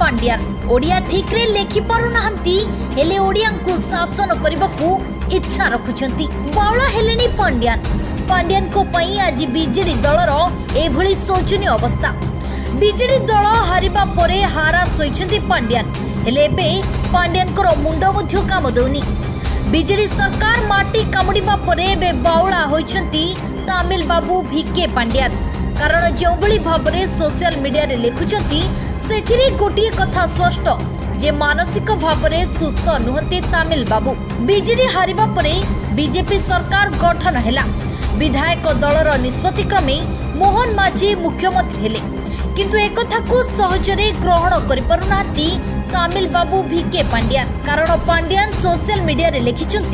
पांड्यान ओडिया ठीक रे लेखि पारु नाहंती हेले ओडिया को शासन करबाकू इच्छा रखुछंती। बावळा हेलेनी पांड्यान को पई आज बीजेडी दलर एभली शोचनीय अवस्था। बीजेडी दल हारिबा परे हारा सोइछंती पांड्यान हेले बे पांड्यान को मुंड मध्य काम दउनी। बीजेडी सरकार माटी कामुडिबा परे बे बावळा होइछंती तामिल बाबू भिके पांड्यान। कारण जो भाव में सोशल मीडिया रे लिखुचंती सेथिरे गोटिए कथा स्पष्ट जे मानसिक भाव में सुस्थ नुहंती तामिल बाबू। बीजेडी हारिबा परे बीजेपी सरकार गठन हैला। विधायक दलर निष्पत्ति क्रमे मोहन माझी मुख्यमंत्री हेले किंतु एक कथा को सहजरे ग्रहण करि पारुनांती तामिल बाबू भिके पांड्यान। कारण पांड्यान सोशल मीडिया रे लिखिचंती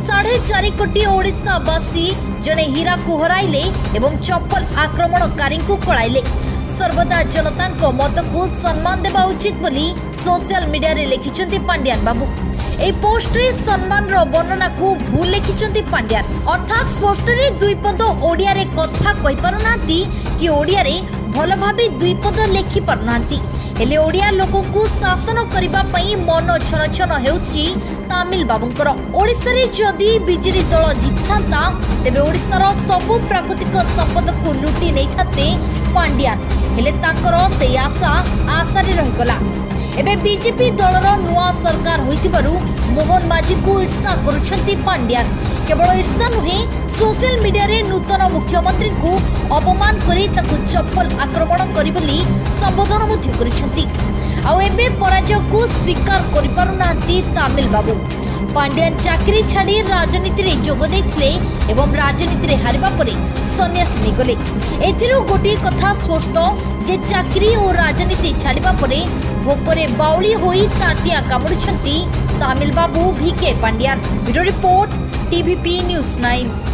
4.5 कोटी ओडिशावासी जने हीरा को हराइले एवं चप्पल आक्रमणकारी को पळाइले। सर्वदा जनता को मत को सम्मान देवा उचित बोली सोशल मीडिया रे लिखिचंती पांड्यान बाबू। ए पोस्ट रे सम्मान रो वर्णना को भूल लिखिचंती पांड्यान। अर्थात पोस्ट रे दुई पद ओडिया रे कथा कहि पारुनांती कि ओडिया रे भल भाबे दुई पद लिखि पारुनांती हेले ओडिया लोक को शासन करिबा पई मन छन छन हेउची तामिल बाबूंकर। ओडिसा रे जदि बीजेडी दल जितथांता तेबे ओडिसा सबु प्राकृतिक संपद को लुटी नै थाते पांड्यान हेले ताकर से आशा रे रहिगला। एबे बीजेपी दलर नुआ सरकार होइतिबारु मोहन माझी को ईर्षा करुछंती पांड्यान। केवल ईर्षा नुहे सोशल मीडिया रे नूतन मुख्यमंत्री को अपमान करी ताकु चप्पल आक्रमण करी बोली संबोधन मध्य करिछंती। आ एबे पराजय को स्वीकार करि पारुनांती तामिल बाबू। पांड्यान चाकरी छाड़ी राजनीति रे जोग देथिले एवं राजनीति रे हारिबा परे सन्यास नै गले। एथिरु गोटी कथा स्पष्ट जे चाकरी और राजनीति छाड़िबा परे भोकरे बाउली होई ताटिया कामुडुछंती तामिल बाबू भिके पांड्यान। Bureau report TVP news 9।